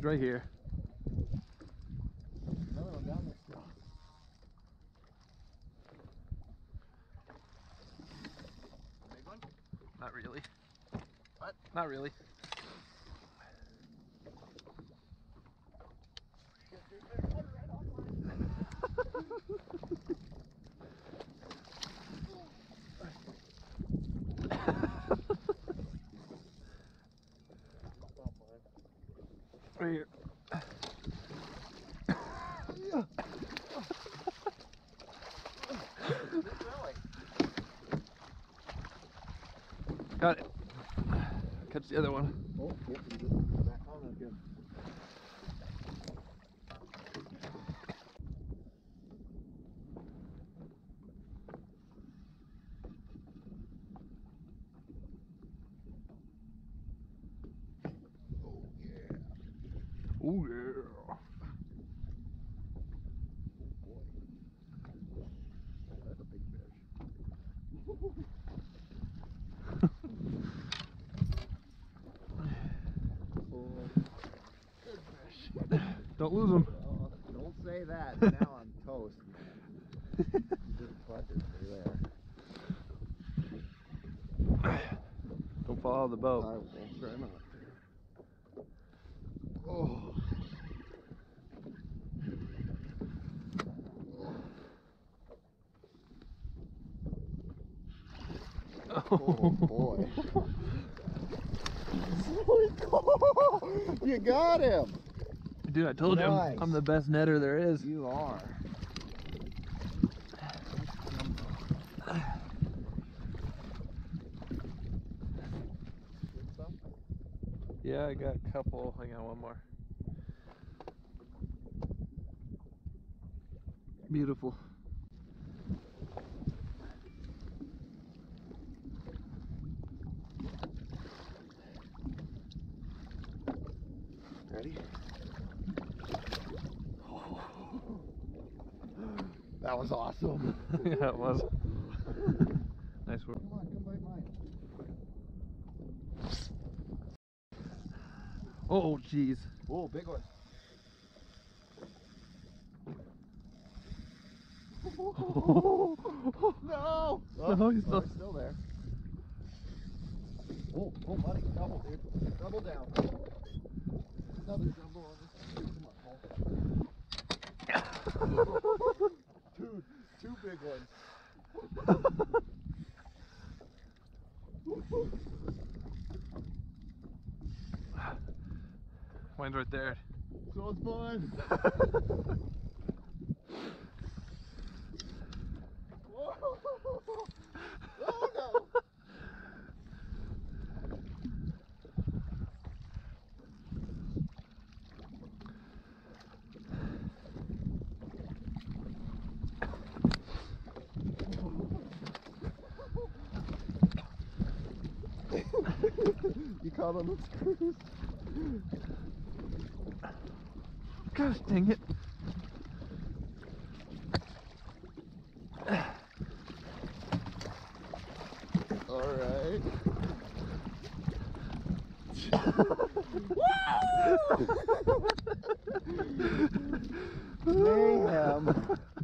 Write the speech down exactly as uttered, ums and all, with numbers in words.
He's right here. Another one down there still. Big one? Not really. What? Not really. Right here. Got it. Catch the other one. Oh, yep, you just back on again. Oh yeah. That's a big fish. Oh, good fish. Don't lose them. Oh, don't say that. Now I'm toast, man. Just clutches me there. Don't fall out of the boat. I will try not to. Oh. Oh boy. You got him! Dude, I told Nice. you I'm the best netter there is. You are. Yeah, I got a couple. I got one more. Beautiful. Ready? That was awesome. Yeah, it was. Nice work. Come on, come bite mine. Oh, jeez. Oh, big one. No! Oh, No, he's oh, still... it's still there. Oh, oh, buddy, double, dude. Double down. Another jumbo on this. Come on, Paul. Dude, two big ones. Mine's right there. So it's fun. Whoa. Oh no. You caught on the screws. Gosh dang it. All right. Mayhem.